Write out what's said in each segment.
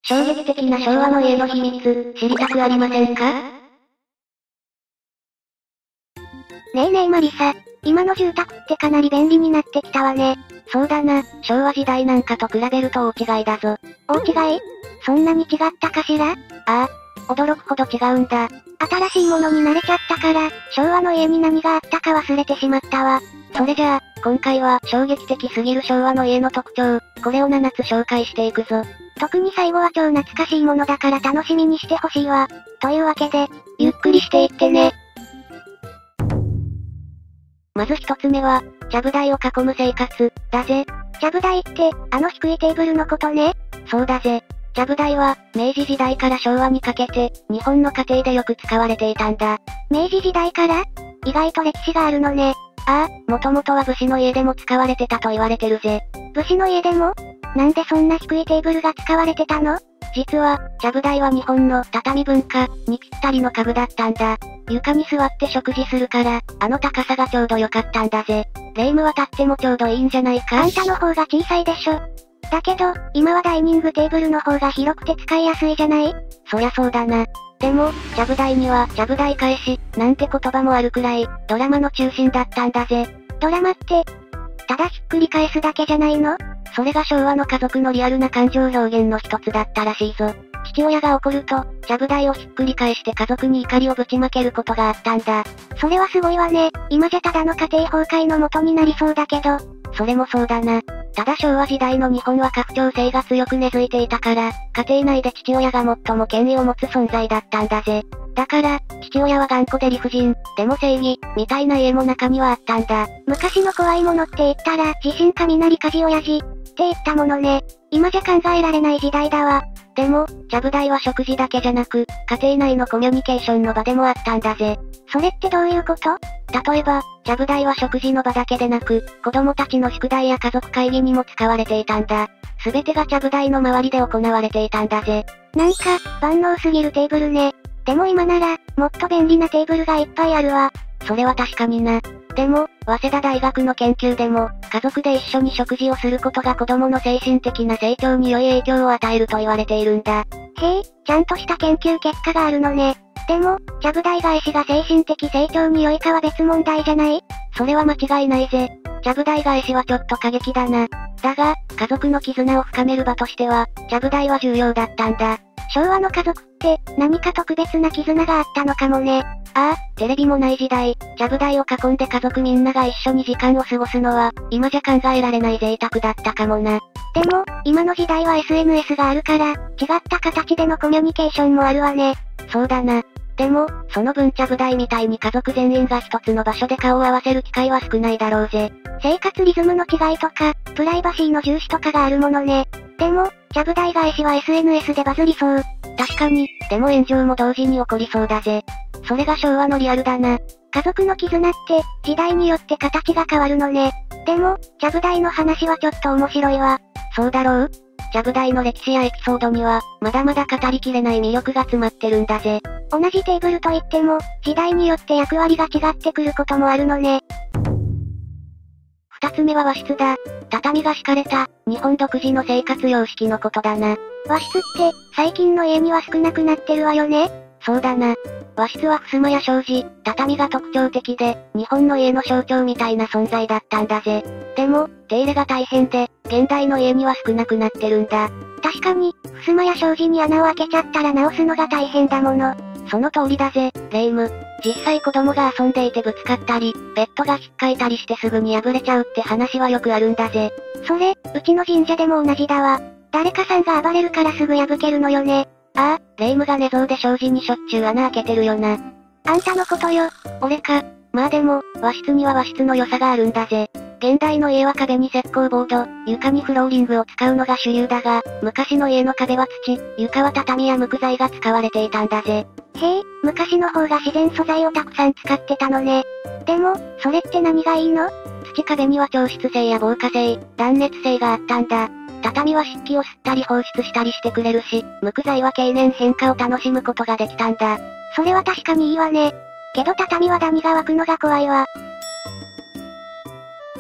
衝撃的な昭和の家の秘密、知りたくありませんか？ ねえねえマリサ、今の住宅ってかなり便利になってきたわね。 そうだな、昭和時代なんかと比べると大違いだぞ。 大違い？そんなに違ったかしら？ ああ、驚くほど違うんだ。 新しいものに慣れちゃったから、昭和の家に何があったか忘れてしまったわ。 それじゃあ、今回は衝撃的すぎる昭和の家の特徴、これを7つ紹介していくぞ。 特に最後は超懐かしいものだから楽しみにしてほしいわ。というわけで、 ゆっくりしていってね。まず一つ目は、ちゃぶ台を囲む生活、だぜ。 ちゃぶ台って、あの低いテーブルのことね。 そうだぜ。ちゃぶ台は、明治時代から昭和にかけて、日本の家庭でよく使われていたんだ。 明治時代から？意外と歴史があるのね。 ああ、もともとは武士の家でも使われてたと言われてるぜ。 武士の家でも？なんでそんな低いテーブルが使われてたの？ 実は、ちゃぶ台は日本の畳文化にぴったりの家具だったんだ。床に座って食事するから、あの高さがちょうど良かったんだぜ。霊夢は立ってもちょうどいいんじゃないか？ あんたの方が小さいでしょ。だけど、今はダイニングテーブルの方が広くて使いやすいじゃない？ そりゃそうだな。でも、ちゃぶ台には、ちゃぶ台返し、なんて言葉もあるくらい、ドラマの中心だったんだぜ。 ドラマって、ただひっくり返すだけじゃないの？ それが昭和の家族のリアルな感情表現の一つだったらしいぞ。父親が怒ると、ちゃぶ台をひっくり返して家族に怒りをぶちまけることがあったんだ。 それはすごいわね。今じゃただの家庭崩壊の元になりそうだけど。 それもそうだな。ただ昭和時代の日本は家父長制が強く根付いていたから、家庭内で父親が最も権威を持つ存在だったんだぜ。だから、父親は頑固で理不尽、でも正義、みたいな家も中にはあったんだ。 昔の怖いものって言ったら、地震雷火事親父、って言ったものね。今じゃ考えられない時代だわ。 でも、ちゃぶ台は食事だけじゃなく、家庭内のコミュニケーションの場でもあったんだぜ。 それってどういうこと？ 例えば、ちゃぶ台は食事の場だけでなく、子供たちの宿題や家族会議にも使われていたんだ。すべてがちゃぶ台の周りで行われていたんだぜ。 なんか、万能すぎるテーブルね。でも今なら、もっと便利なテーブルがいっぱいあるわ。 それは確かにな。でも、早稲田大学の研究でも、家族で一緒に食事をすることが子供の精神的な成長に良い影響を与えると言われているんだ。 へえ、ちゃんとした研究結果があるのね。でも、ちゃぶ台返しが精神的成長に良いかは別問題じゃない？ それは間違いないぜ。ちゃぶ台返しはちょっと過激だな。だが、家族の絆を深める場としては、ちゃぶ台は重要だったんだ。 昭和の家族って、何か特別な絆があったのかもね。 ああ、テレビもない時代、ちゃぶ台を囲んで家族みんなが一緒に時間を過ごすのは、今じゃ考えられない贅沢だったかもな。 でも、今の時代は SNS があるから、違った形でのコミュニケーションもあるわね。 そうだな。でも、その分ちゃぶ台みたいに家族全員が一つの場所で顔を合わせる機会は少ないだろうぜ。 生活リズムの違いとか、プライバシーの重視とかがあるものね。でも、ちゃぶ台返しは SNS でバズりそう。 確かに、でも炎上も同時に起こりそうだぜ。それが昭和のリアルだな。 家族の絆って、時代によって形が変わるのね。でも、ちゃぶ台の話はちょっと面白いわ。 そうだろう？ちゃぶ台の歴史やエピソードには、まだまだ語りきれない魅力が詰まってるんだぜ。 同じテーブルといっても、時代によって役割が違ってくることもあるのね。 二つ目は和室だ。畳が敷かれた、日本独自の生活様式のことだな。 和室って、最近の家には少なくなってるわよね。 そうだな。和室は襖や障子、畳が特徴的で、日本の家の象徴みたいな存在だったんだぜ。でも、手入れが大変で、現代の家には少なくなってるんだ。 確かに、襖や障子に穴を開けちゃったら直すのが大変だもの。 その通りだぜ、霊夢。実際子供が遊んでいてぶつかったり、ベッドがひっかいたりしてすぐに破れちゃうって話はよくあるんだぜ。 それ、うちの神社でも同じだわ。誰かさんが暴れるからすぐ破けるのよね。 ああ、霊夢が寝相で障子にしょっちゅう穴開けてるよな。 あんたのことよ。 俺か。まあでも、和室には和室の良さがあるんだぜ。現代の家は壁に石膏ボード、床にフローリングを使うのが主流だが、昔の家の壁は土、床は畳や木材が使われていたんだぜ。 へえ、昔の方が自然素材をたくさん使ってたのね。でも、それって何がいいの？ 土壁には調湿性や防火性、断熱性があったんだ。畳は湿気を吸ったり放出したりしてくれるし、木材は経年変化を楽しむことができたんだ。 それは確かにいいわね。けど畳はダニが湧くのが怖いわ。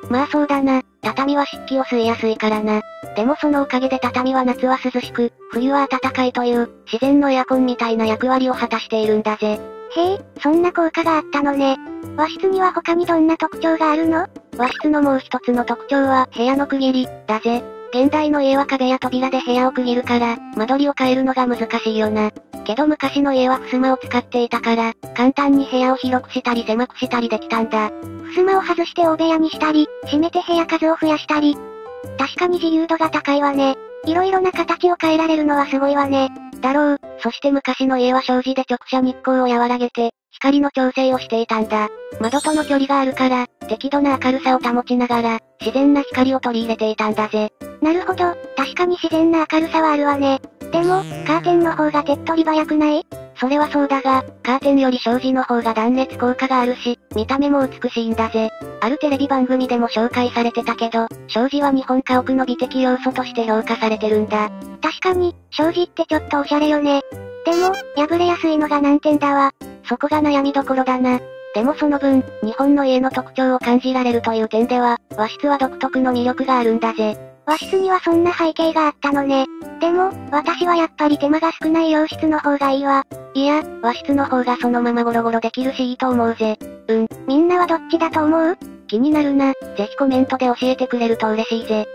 まあそうだな、畳は湿気を吸いやすいからな。でもそのおかげで畳は夏は涼しく、冬は暖かいという、自然のエアコンみたいな役割を果たしているんだぜ。 へえ、そんな効果があったのね。和室には他にどんな特徴があるの？ 和室のもう一つの特徴は、部屋の区切り、だぜ。現代の家は壁や扉で部屋を区切るから、間取りを変えるのが難しいよな。けど昔の家は襖を使っていたから、簡単に部屋を広くしたり狭くしたりできたんだ。 襖を外して大部屋にしたり、閉めて部屋数を増やしたり。確かに自由度が高いわね。色々な形を変えられるのはすごいわね。 だろう。そして昔の家は障子で直射日光を和らげて、光の調整をしていたんだ。窓との距離があるから、適度な明るさを保ちながら、自然な光を取り入れていたんだぜ。 なるほど、確かに自然な明るさはあるわね。でも、カーテンの方が手っ取り早くない？ それはそうだが、カーテンより障子の方が断熱効果があるし、見た目も美しいんだぜ。あるテレビ番組でも紹介されてたけど、障子は日本家屋の美的要素として評価されてるんだ。 確かに、障子ってちょっとおしゃれよね。でも、破れやすいのが難点だわ。 そこが悩みどころだな。でもその分、日本の家の特徴を感じられるという点では、和室は独特の魅力があるんだぜ。 和室にはそんな背景があったのね。でも、私はやっぱり手間が少ない洋室の方がいいわ。 いや、和室の方がそのままゴロゴロできるしいいと思うぜ。 みんなはどっちだと思う？ 気になるな。ぜひコメントで教えてくれると嬉しいぜ。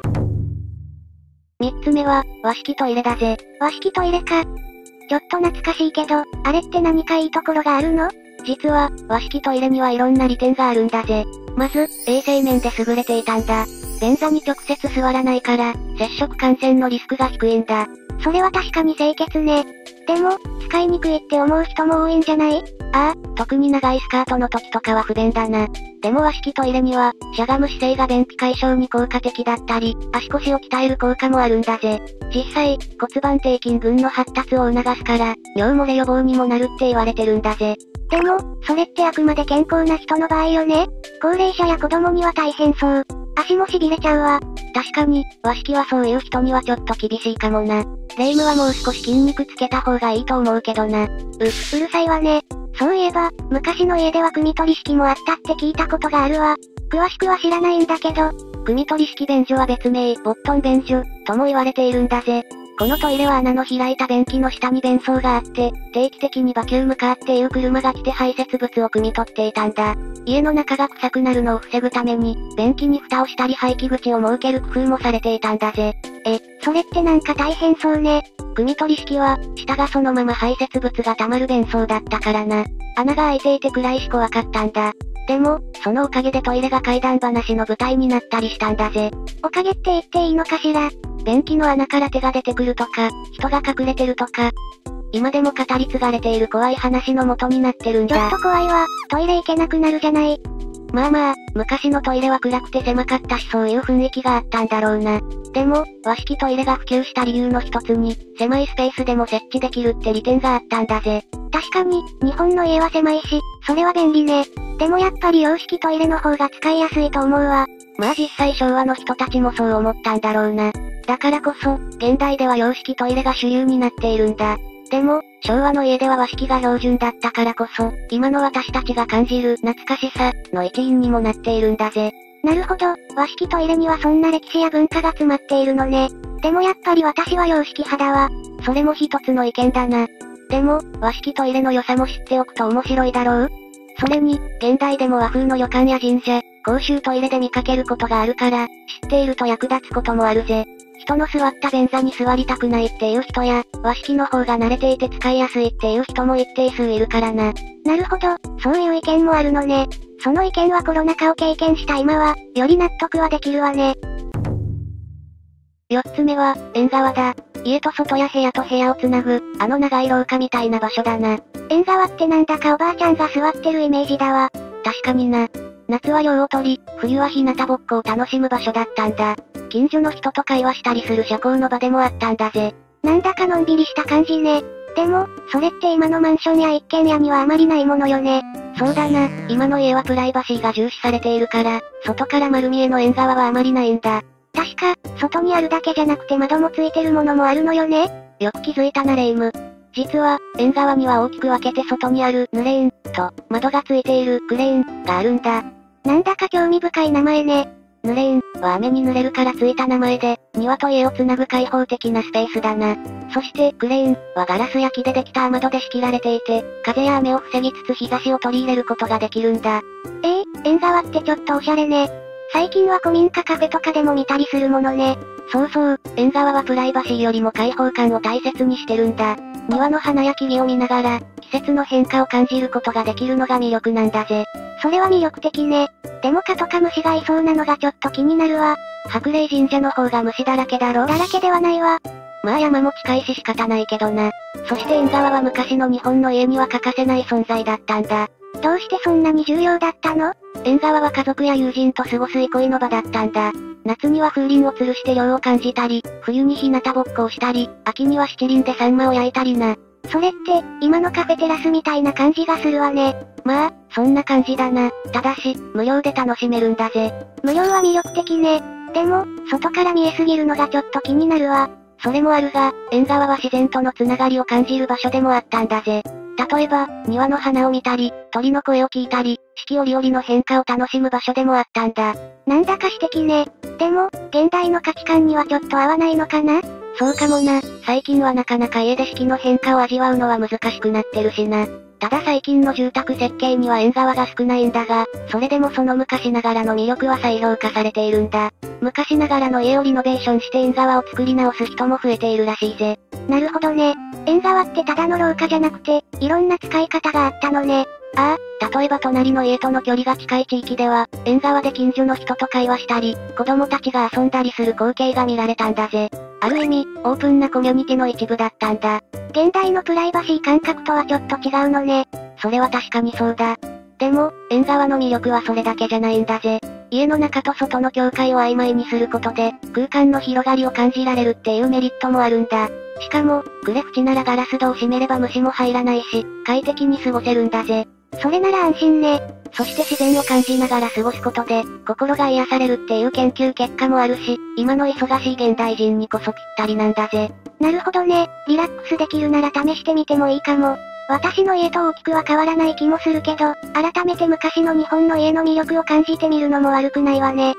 三つ目は、和式トイレだぜ。 和式トイレか。ちょっと懐かしいけど、あれって何かいいところがあるの？ 実は、和式トイレにはいろんな利点があるんだぜ。まず、衛生面で優れていたんだ。便座に直接座らないから、接触感染のリスクが低いんだ。 それは確かに清潔ね。でも、使いにくいって思う人も多いんじゃない？ ああ、特に長いスカートの時とかは不便だな。でも和式トイレには、しゃがむ姿勢が便秘解消に効果的だったり、足腰を鍛える効果もあるんだぜ。実際、骨盤底筋群の発達を促すから、尿漏れ予防にもなるって言われてるんだぜ。 でも、それってあくまで健康な人の場合よね。高齢者や子供には大変そう。足も痺れちゃうわ。 確かに、和式はそういう人にはちょっと厳しいかもな。霊夢はもう少し筋肉つけた方がいいと思うけどな。 うるさいわね。そういえば、昔の家では汲み取り式もあったって聞いたことがあるわ。詳しくは知らないんだけど。 汲み取り式便所は別名、ボットン便所、とも言われているんだぜ。このトイレは穴の開いた便器の下に便槽があって、定期的にバキュームカーっていう車が来て排泄物を汲み取っていたんだ。家の中が臭くなるのを防ぐために、便器に蓋をしたり排気口を設ける工夫もされていたんだぜ。 それってなんか大変そうね。 汲み取り式は、下がそのまま排泄物が溜まる便槽だったからな。穴が開いていて暗いし怖かったんだ。でも、そのおかげでトイレが怪談話の舞台になったりしたんだぜ。 おかげって言っていいのかしら？ 便器の穴から手が出てくるとか、人が隠れてるとか。今でも語り継がれている怖い話の元になってるんだ。 ちょっと怖いわ。トイレ行けなくなるじゃない。 まあ、昔のトイレは暗くて狭かったしそういう雰囲気があったんだろうな。でも、和式トイレが普及した理由の一つに、狭いスペースでも設置できるって利点があったんだぜ。 確かに、日本の家は狭いし、それは便利ね。でもやっぱり洋式トイレの方が使いやすいと思うわ。 まあ実際昭和の人たちもそう思ったんだろうな。だからこそ、現代では洋式トイレが主流になっているんだ。でも、昭和の家では和式が標準だったからこそ、今の私たちが感じる懐かしさの一因にもなっているんだぜ。 なるほど、和式トイレにはそんな歴史や文化が詰まっているのね。でもやっぱり私は洋式派だわ。 それも一つの意見だな。でも、和式トイレの良さも知っておくと面白いだろう？それに、現代でも和風の旅館や神社、公衆トイレで見かけることがあるから、知っていると役立つこともあるぜ。人の座った便座に座りたくないっていう人や、和式の方が慣れていて使いやすいっていう人も一定数いるからな。 なるほど、そういう意見もあるのね。その意見はコロナ禍を経験した今は、より納得はできるわね。 四つ目は、縁側だ。家と外や部屋と部屋をつなぐ、あの長い廊下みたいな場所だな。 縁側ってなんだかおばあちゃんが座ってるイメージだわ。 確かにな。夏は涼を取り、冬は日向ぼっこを楽しむ場所だったんだ。近所の人と会話したりする社交の場でもあったんだぜ。 なんだかのんびりした感じね。でも、それって今のマンションや一軒家にはあまりないものよね。 そうだな、今の家はプライバシーが重視されているから、外から丸見えの縁側はあまりないんだ。 確か、外にあるだけじゃなくて窓もついてるものもあるのよね。 よく気づいたなレイム。実は、縁側には大きく分けて外にあるヌレーンと、窓がついているクレーンがあるんだ。 なんだか興味深い名前ね。 濡れんは雨に濡れるからついた名前で、庭と家をつなぐ開放的なスペースだな。そして、クレーンはガラスや木でできた雨戸で仕切られていて、風や雨を防ぎつつ日差しを取り入れることができるんだ。 縁側ってちょっとおしゃれね。最近は古民家カフェとかでも見たりするものね。 そうそう、縁側はプライバシーよりも開放感を大切にしてるんだ。庭の花や木々を見ながら、季節の変化を感じることができるのが魅力なんだぜ。 それは魅力的ね。でも蚊とか虫がいそうなのがちょっと気になるわ。 白麗神社の方が虫だらけだろ。 だらけではないわ。 まあ山も近いし仕方ないけどな。そして縁側は昔の日本の家には欠かせない存在だったんだ。 どうしてそんなに重要だったの？ 縁側は家族や友人と過ごす憩いの場だったんだ。夏には風鈴を吊るして涼を感じたり、冬に日向ぼっこをしたり、秋には七輪でサンマを焼いたりな。 それって、今のカフェテラスみたいな感じがするわね。 まあ、そんな感じだな。ただし、無料で楽しめるんだぜ。 無料は魅力的ね。でも、外から見えすぎるのがちょっと気になるわ。 それもあるが、縁側は自然とのつながりを感じる場所でもあったんだぜ。例えば、庭の花を見たり、鳥の声を聞いたり、四季折々の変化を楽しむ場所でもあったんだ。 なんだか素敵ね。でも、現代の価値観にはちょっと合わないのかな？ そうかもな。最近はなかなか家で四季の変化を味わうのは難しくなってるしな。ただ最近の住宅設計には縁側が少ないんだが、それでもその昔ながらの魅力は再評価されているんだ。昔ながらの家をリノベーションして縁側を作り直す人も増えているらしいぜ。 なるほどね。縁側ってただの廊下じゃなくて、いろんな使い方があったのね。 ああ、例えば隣の家との距離が近い地域では、縁側で近所の人と会話したり、子供たちが遊んだりする光景が見られたんだぜ。ある意味、オープンなコミュニティの一部だったんだ。 現代のプライバシー感覚とはちょっと違うのね。 それは確かにそうだ。でも、縁側の魅力はそれだけじゃないんだぜ。家の中と外の境界を曖昧にすることで、空間の広がりを感じられるっていうメリットもあるんだ。しかも、クレフチならガラス戸を閉めれば虫も入らないし、快適に過ごせるんだぜ。 それなら安心ね。 そして自然を感じながら過ごすことで、心が癒されるっていう研究結果もあるし、今の忙しい現代人にこそぴったりなんだぜ。 なるほどね。リラックスできるなら試してみてもいいかも。私の家と大きくは変わらない気もするけど、改めて昔の日本の家の魅力を感じてみるのも悪くないわね。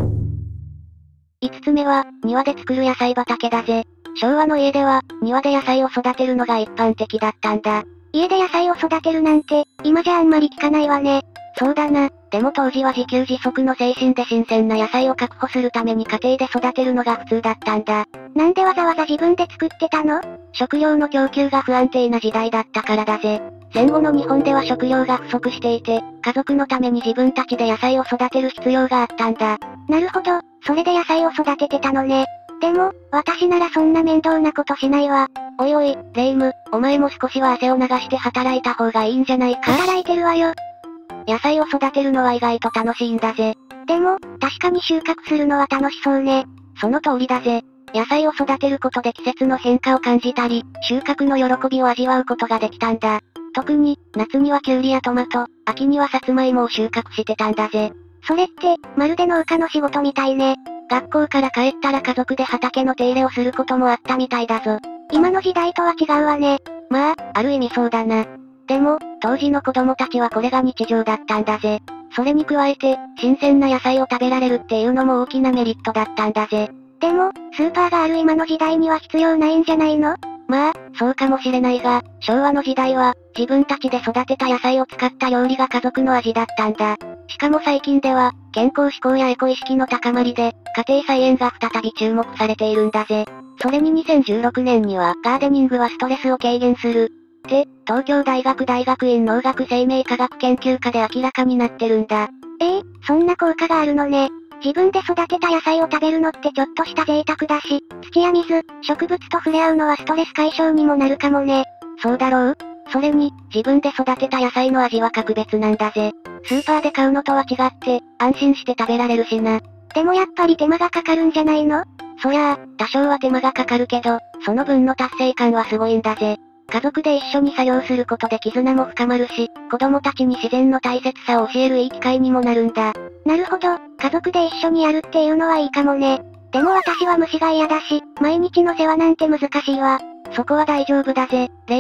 5つ目は、庭で作る野菜畑だぜ。昭和の家では、庭で野菜を育てるのが一般的だったんだ。 家で野菜を育てるなんて、今じゃあんまり聞かないわね。 そうだな。でも当時は自給自足の精神で新鮮な野菜を確保するために家庭で育てるのが普通だったんだ。 なんでわざわざ自分で作ってたの？ 食料の供給が不安定な時代だったからだぜ。戦後の日本では食料が不足していて、家族のために自分たちで野菜を育てる必要があったんだ。 なるほど、それで野菜を育ててたのね。でも、私ならそんな面倒なことしないわ。 おいおい、レイム、お前も少しは汗を流して働いた方がいいんじゃないか？ 働いてるわよ。 野菜を育てるのは意外と楽しいんだぜ。 でも、確かに収穫するのは楽しそうね。 その通りだぜ。野菜を育てることで季節の変化を感じたり、収穫の喜びを味わうことができたんだ。特に、夏にはキュウリやトマト、秋にはサツマイモを収穫してたんだぜ。 それって、まるで農家の仕事みたいね。 学校から帰ったら家族で畑の手入れをすることもあったみたいだぞ。 今の時代とは違うわね。 まあ、ある意味そうだな。でも、当時の子供たちはこれが日常だったんだぜ。それに加えて、新鮮な野菜を食べられるっていうのも大きなメリットだったんだぜ。 でも、スーパーがある今の時代には必要ないんじゃないの？ まあ、そうかもしれないが、昭和の時代は、自分たちで育てた野菜を使った料理が家族の味だったんだ。しかも最近では、健康志向やエコ意識の高まりで、家庭菜園が再び注目されているんだぜ。それに2016年には、ガーデニングはストレスを軽減する。って、東京大学大学院農学生命科学研究科で明らかになってるんだ。 そんな効果があるのね。自分で育てた野菜を食べるのってちょっとした贅沢だし、土や水、植物と触れ合うのはストレス解消にもなるかもね。 そうだろう？それに、自分で育てた野菜の味は格別なんだぜ。スーパーで買うのとは違って、安心して食べられるしな。 でもやっぱり手間がかかるんじゃないの？ そりゃあ、多少は手間がかかるけど、その分の達成感はすごいんだぜ。家族で一緒に作業することで絆も深まるし、子供たちに自然の大切さを教えるいい機会にもなるんだ。 なるほど、家族で一緒にやるっていうのはいいかもね。でも私は虫が嫌だし、毎日の世話なんて難しいわ。 そこは大丈夫だぜ、レイム。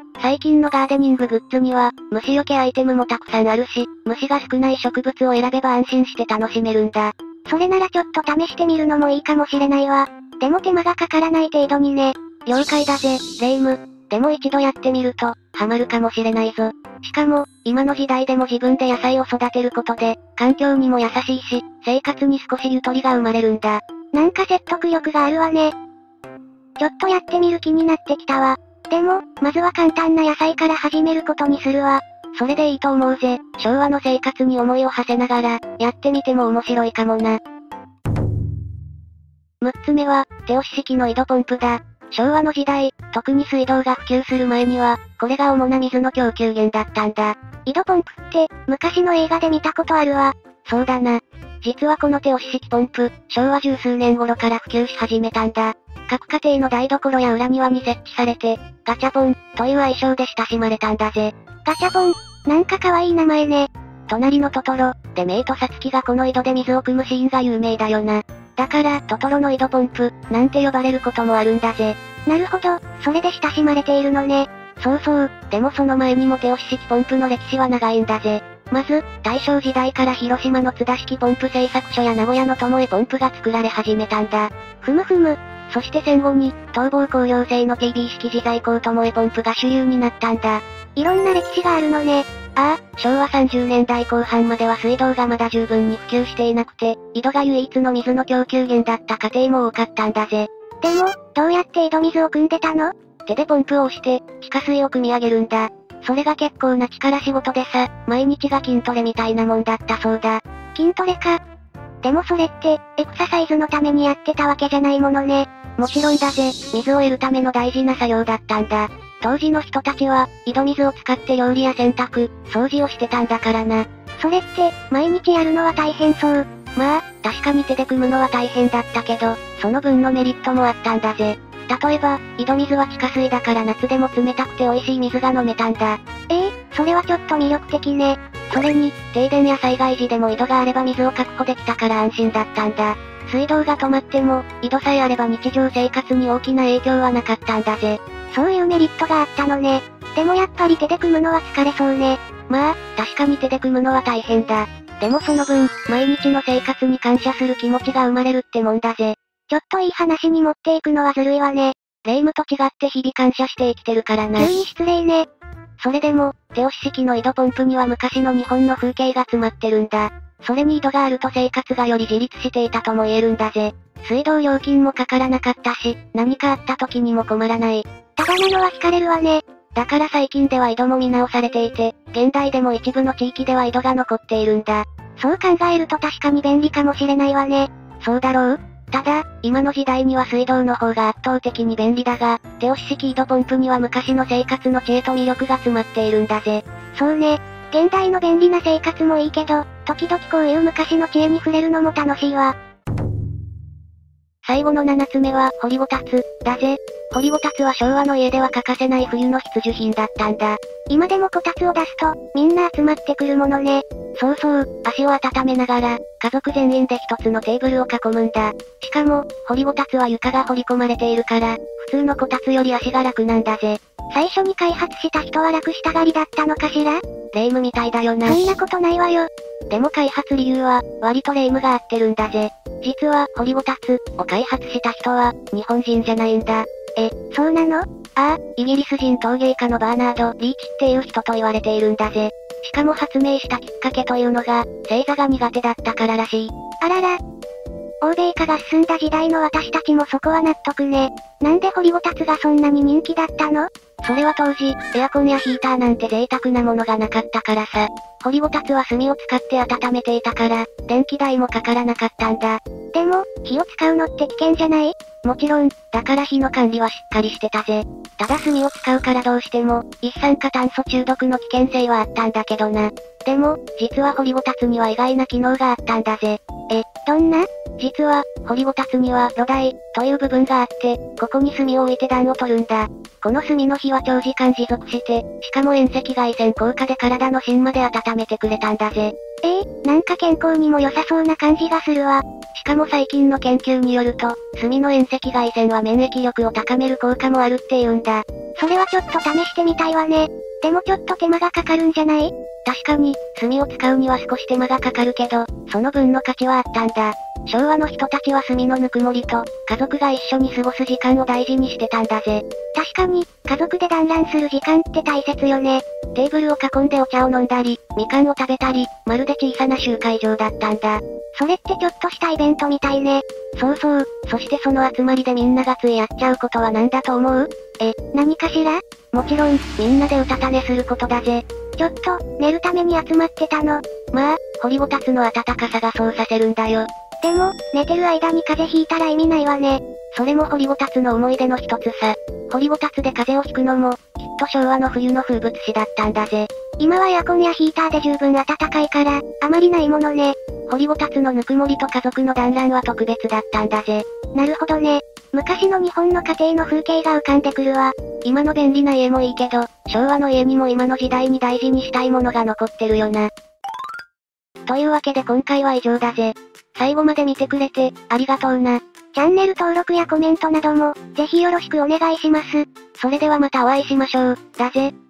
最近のガーデニンググッズには、虫除けアイテムもたくさんあるし、虫が少ない植物を選べば安心して楽しめるんだ。 それならちょっと試してみるのもいいかもしれないわ。でも手間がかからない程度にね。 了解だぜ、レイム。でも一度やってみると、ハマるかもしれないぞ。しかも、今の時代でも自分で野菜を育てることで、環境にも優しいし、生活に少しゆとりが生まれるんだ。 なんか説得力があるわね。ちょっとやってみる気になってきたわ。でも、まずは簡単な野菜から始めることにするわ。 それでいいと思うぜ。昭和の生活に思いを馳せながら、やってみても面白いかもな。6つ目は、手押し式の井戸ポンプだ。昭和の時代、特に水道が普及する前には、これが主な水の供給源だったんだ。 井戸ポンプって、昔の映画で見たことあるわ。 そうだな。実はこの手押し式ポンプ、昭和十数年頃から普及し始めたんだ。各家庭の台所や裏庭に設置されて、ガチャポン、という愛称で親しまれたんだぜ。 ガチャポン、なんか可愛い名前ね。 隣のトトロ、でメイとサツキがこの井戸で水を汲むシーンが有名だよな。だから、トトロの井戸ポンプ、なんて呼ばれることもあるんだぜ。 なるほど、それで親しまれているのね。 そうそう、でもその前にも手押し式ポンプの歴史は長いんだぜ。まず、大正時代から広島の津田式ポンプ製作所や名古屋の巴ポンプが作られ始めたんだ。 ふむふむ。 そして戦後に、東房工業製の TB 式自在鋼巴ポンプが主流になったんだ。 いろんな歴史があるのね。 ああ、昭和30年代後半までは水道がまだ十分に普及していなくて、井戸が唯一の水の供給源だった家庭も多かったんだぜ。 でも、どうやって井戸水を汲んでたの？ 手でポンプを押して、地下水を汲み上げるんだ。それが結構な力仕事でさ、毎日が筋トレみたいなもんだったそうだ。 筋トレか。でもそれって、エクササイズのためにやってたわけじゃないものね。 もちろんだぜ、水を得るための大事な作業だったんだ。当時の人たちは、井戸水を使って料理や洗濯、掃除をしてたんだからな。 それって、毎日やるのは大変そう。 まあ、確かに手で汲むのは大変だったけど、その分のメリットもあったんだぜ。例えば、井戸水は地下水だから夏でも冷たくて美味しい水が飲めたんだ。 それはちょっと魅力的ね。 それに、停電や災害時でも井戸があれば水を確保できたから安心だったんだ。水道が止まっても、井戸さえあれば日常生活に大きな影響はなかったんだぜ。 そういうメリットがあったのね。でもやっぱり手で汲むのは疲れそうね。 まあ、確かに手で汲むのは大変だ。でもその分、毎日の生活に感謝する気持ちが生まれるってもんだぜ。 ちょっといい話に持っていくのはずるいわね。 霊夢と違って日々感謝して生きてるからな。 急に失礼ね。 それでも、手押し式の井戸ポンプには昔の日本の風景が詰まってるんだ。それに井戸があると生活がより自立していたとも言えるんだぜ。水道料金もかからなかったし、何かあった時にも困らない。 ただなのは惹かれるわね。 だから最近では井戸も見直されていて、現代でも一部の地域では井戸が残っているんだ。 そう考えると確かに便利かもしれないわね。 そうだろう？ただ、今の時代には水道の方が圧倒的に便利だが、手押し式井戸ポンプには昔の生活の知恵と魅力が詰まっているんだぜ。 そうね。現代の便利な生活もいいけど、時々こういう昔の知恵に触れるのも楽しいわ。 最後の7つ目は、掘りごたつ、だぜ。掘りごたつは昭和の家では欠かせない冬の必需品だったんだ。 今でもこたつを出すと、みんな集まってくるものね。 そうそう、足を温めながら、家族全員で一つのテーブルを囲むんだ。しかも、掘りごたつは床が掘り込まれているから、普通のこたつより足が楽なんだぜ。 最初に開発した人は楽したがりだったのかしら？ 霊夢みたいだよな。 そんなことないわよ。 でも開発理由は、割と霊夢が合ってるんだぜ。実は、掘りごたつを開発した人は、日本人じゃないんだ。 そうなの？ ああ、イギリス人陶芸家のバーナード・リーチっていう人と言われているんだぜ。しかも発明したきっかけというのが、正座が苦手だったかららしい。 あらら。欧米化が進んだ時代の私たちもそこは納得ね。なんで掘りごたつがそんなに人気だったの？ それは当時、エアコンやヒーターなんて贅沢なものがなかったからさ。掘りごたつは炭を使って温めていたから、電気代もかからなかったんだ。 でも、火を使うのって危険じゃない？ もちろん、だから火の管理はしっかりしてたぜ。ただ炭を使うからどうしても、一酸化炭素中毒の危険性はあったんだけどな。でも、実は掘りごたつには意外な機能があったんだぜ。 どんな？ 実は、掘りごたつには、炉台、という部分があって、ここに炭を置いて暖を取るんだ。この炭の火は長時間持続して、しかも遠赤外線効果で体の芯まで温めてくれたんだぜ。 なんか健康にも良さそうな感じがするわ。 しかも最近の研究によると、炭の遠赤外線は免疫力を高める効果もあるって言うんだ。 それはちょっと試してみたいわね。でもちょっと手間がかかるんじゃない？ 確かに、炭を使うには少し手間がかかるけど、その分の価値はあったんだ。昭和の人たちは炭のぬくもりと、家族が一緒に過ごす時間を大事にしてたんだぜ。 確かに、家族で団らんする時間って大切よね。 テーブルを囲んでお茶を飲んだり、みかんを食べたり、まるで小さな集会場だったんだ。 それってちょっとしたイベントみたいね。 そうそう、そしてその集まりでみんながついやっちゃうことは何だと思う？ 何かしら？ もちろん、みんなでうたた寝することだぜ。 ちょっと、寝るために集まってたの？ まあ、掘りごたつの暖かさがそうさせるんだよ。 でも、寝てる間に風邪ひいたら意味ないわね。 それも掘りごたつの思い出の一つさ。掘りごたつで風邪をひくのも、きっと昭和の冬の風物詩だったんだぜ。 今はエアコンやヒーターで十分暖かいから、あまりないものね。 掘りごたつのぬくもりと家族の団らんは特別だったんだぜ。 なるほどね。昔の日本の家庭の風景が浮かんでくるわ。 今の便利な家もいいけど、昭和の家にも今の時代に大事にしたいものが残ってるよな。というわけで今回は以上だぜ。最後まで見てくれて、ありがとうな。 チャンネル登録やコメントなども、ぜひよろしくお願いします。 それではまたお会いしましょう。だぜ。